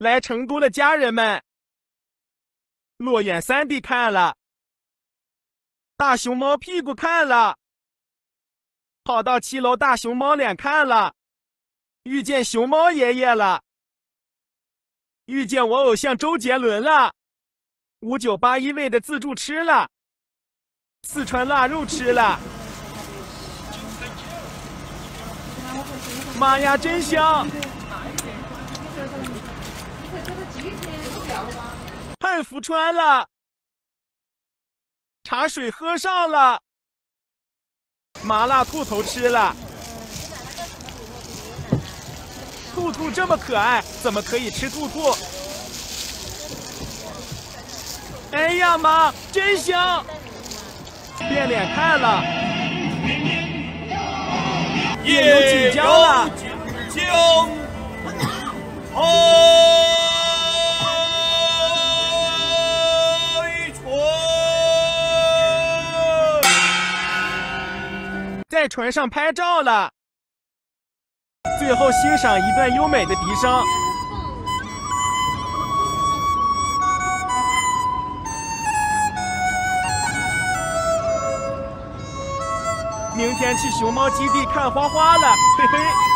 来成都的家人们，落雁三地看了，大熊猫屁股看了，跑到7楼大熊猫脸看了，遇见熊猫爷爷了，遇见我偶像周杰伦了，5981味的自助吃了，四川腊肉吃了，妈呀，真香！汉服穿了，茶水喝上了，麻辣兔头吃了。兔兔这么可爱，怎么可以吃兔兔？哎呀妈，真香！变脸看了，也有锦江了。在船上拍照了，最后欣赏一段优美的笛声。明天去熊猫基地看花花了，嘿嘿。